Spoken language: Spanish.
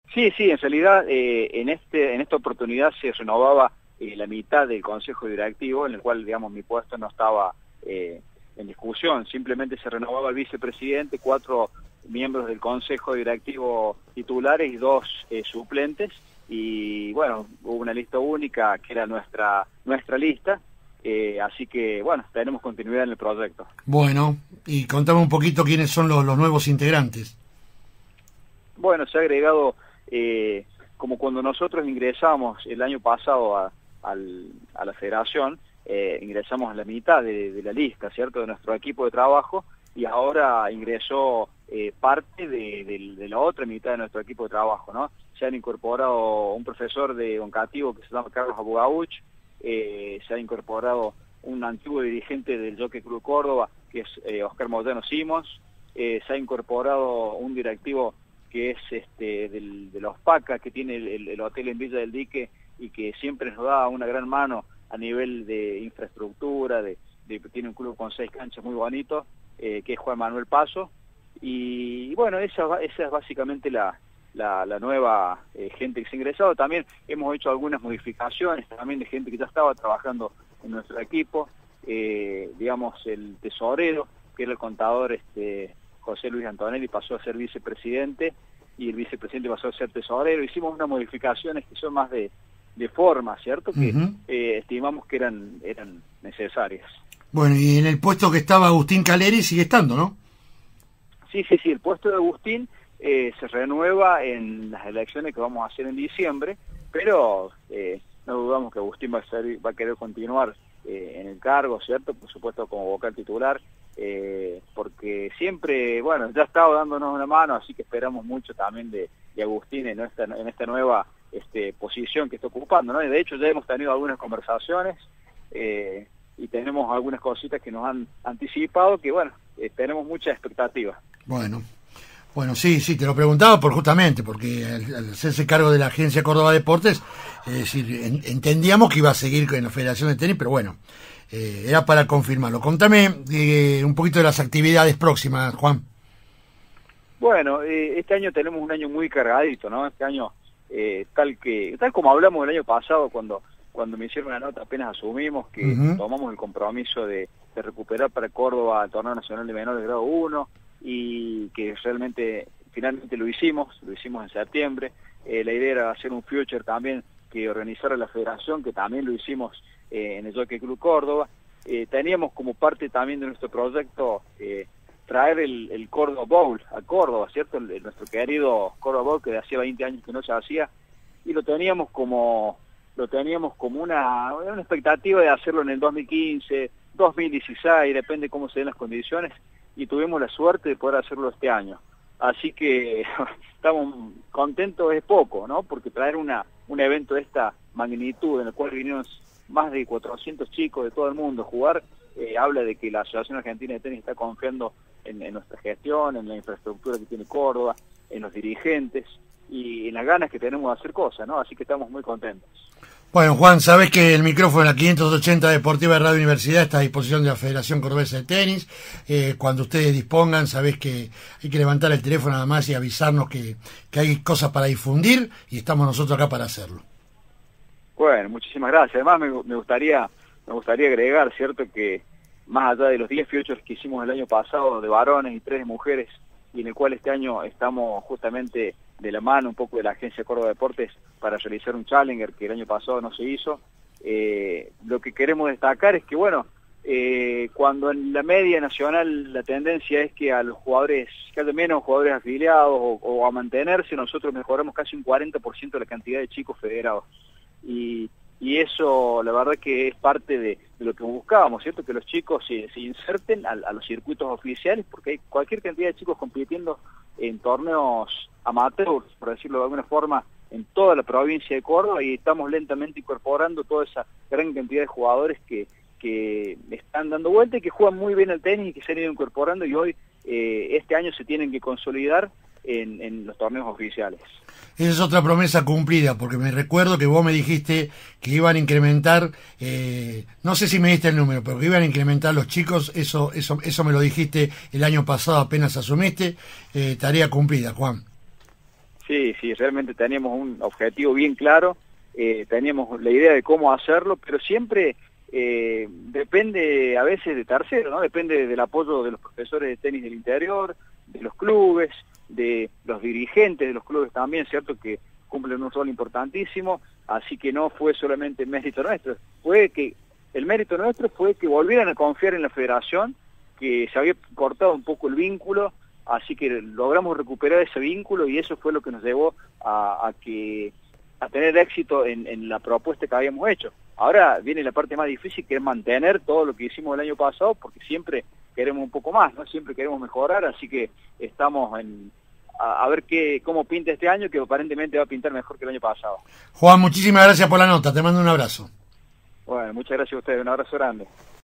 Sí, sí, en realidad en esta oportunidad se renovaba la mitad del Consejo Directivo, en el cual, digamos, mi puesto no estaba en discusión, simplemente se renovaba el vicepresidente, 4 miembros del Consejo Directivo titulares y 2 suplentes, y bueno, hubo una lista única que era nuestra lista, así que bueno, tenemos continuidad en el proyecto. Bueno, y contame un poquito quiénes son los nuevos integrantes. Bueno, se ha agregado, como cuando nosotros ingresamos el año pasado a la federación, ingresamos a la mitad de la lista, ¿cierto?, de nuestro equipo de trabajo, y ahora ingresó parte de la otra mitad de nuestro equipo de trabajo, ¿no? Se han incorporado un profesor de educativo que se llama Carlos Abogauch, se ha incorporado un antiguo dirigente del Jockey Club Córdoba, que es Oscar Moyano Simons, se ha incorporado un directivo que es de los PACA, que tiene el hotel en Villa del Dique y que siempre nos da una gran mano a nivel de infraestructura, tiene un club con 6 canchas muy bonito, que es Juan Manuel Paso, y bueno, esa es básicamente la nueva gente que se ha ingresado. También hemos hecho algunas modificaciones también de gente que ya estaba trabajando en nuestro equipo, digamos el tesorero, que era el contador José Luis Antonelli, pasó a ser vicepresidente, y el vicepresidente pasó a ser tesorero. Hicimos unas modificaciones que son más de forma, ¿cierto?, que estimamos que eran necesarias. Bueno, y en el puesto que estaba Agustín Caleri sigue estando, ¿no? Sí, el puesto de Agustín se renueva en las elecciones que vamos a hacer en diciembre, pero no dudamos que Agustín va a querer continuar en el cargo, ¿cierto?, por supuesto como vocal titular, porque siempre, bueno, ya ha estado dándonos una mano, así que esperamos mucho también de Agustín en esta nueva posición que está ocupando, ¿no? Y de hecho ya hemos tenido algunas conversaciones y tenemos algunas cositas que nos han anticipado, que bueno, tenemos mucha expectativa. Bueno, sí, te lo preguntaba justamente porque al hacerse cargo de la Agencia Córdoba Deportes, es decir, entendíamos que iba a seguir en la Federación de Tenis, pero bueno, era para confirmarlo. Contame un poquito de las actividades próximas, Juan. Bueno, este año tenemos un año muy cargadito, ¿no? Este año, tal como hablamos el año pasado, cuando me hicieron una nota, apenas asumimos que tomamos el compromiso de recuperar para Córdoba el Torneo Nacional de Menores de Grado 1, y que finalmente lo hicimos en septiembre. La idea era hacer un future también que organizara la federación, que también lo hicimos en el Jockey Club Córdoba. Teníamos como parte también de nuestro proyecto traer el Córdoba Bowl a Córdoba, ¿cierto? Nuestro querido Córdoba Bowl, que de hacía 20 años que no se hacía, y lo teníamos como una expectativa de hacerlo en el 2015, 2016, depende cómo se den las condiciones, y tuvimos la suerte de poder hacerlo este año. Así que estamos contentos, es poco, ¿no? Porque traer un evento de esta magnitud, en el cual vinieron más de 400 chicos de todo el mundo a jugar, habla de que la Asociación Argentina de Tenis está confiando en nuestra gestión, en la infraestructura que tiene Córdoba, en los dirigentes y en las ganas que tenemos de hacer cosas, ¿no? Así que estamos muy contentos. Bueno, Juan, sabés que el micrófono de la 580 Deportiva de Radio Universidad está a disposición de la Federación Cordobesa de Tenis. Cuando ustedes dispongan, sabés que hay que levantar el teléfono nada más y avisarnos que hay cosas para difundir, y estamos nosotros acá para hacerlo. Bueno, muchísimas gracias. Además me gustaría agregar, ¿cierto?, que más allá de los 10 futures que hicimos el año pasado de varones y 3 de mujeres, y en el cual este año estamos justamente de la mano un poco de la Agencia Córdoba Deportes para realizar un Challenger que el año pasado no se hizo. Lo que queremos destacar es que, bueno, cuando en la media nacional la tendencia es que a los jugadores, que haya menos jugadores afiliados o a mantenerse, nosotros mejoramos casi un 40% de la cantidad de chicos federados. Y eso, la verdad que es parte de lo que buscábamos, ¿cierto? Que los chicos se inserten a los circuitos oficiales, porque hay cualquier cantidad de chicos compitiendo en torneos amateurs, por decirlo de alguna forma, en toda la provincia de Córdoba, y estamos lentamente incorporando toda esa gran cantidad de jugadores que están dando vuelta y que juegan muy bien al tenis y que se han ido incorporando, y hoy, este año, se tienen que consolidar en los torneos oficiales. Esa es otra promesa cumplida, porque me recuerdo que vos me dijiste que iban a incrementar, no sé si me diste el número, pero que iban a incrementar los chicos. Eso me lo dijiste el año pasado apenas asumiste. Tarea cumplida, Juan. Sí, sí, realmente teníamos un objetivo bien claro, teníamos la idea de cómo hacerlo, pero siempre depende a veces de tercero, ¿no? Depende del apoyo de los profesores de tenis del interior, de los clubes, de los dirigentes de los clubes también, ¿cierto? Que cumplen un rol importantísimo, así que no fue solamente mérito nuestro, el mérito nuestro fue que volvieran a confiar en la federación, que se había cortado un poco el vínculo, así que logramos recuperar ese vínculo y eso fue lo que nos llevó a tener éxito en la propuesta que habíamos hecho. Ahora viene la parte más difícil, que es mantener todo lo que hicimos el año pasado, porque siempre queremos un poco más, ¿no? Siempre queremos mejorar, así que estamos a ver cómo pinta este año, que aparentemente va a pintar mejor que el año pasado. Juan, muchísimas gracias por la nota, te mando un abrazo. Bueno, muchas gracias a ustedes, un abrazo grande.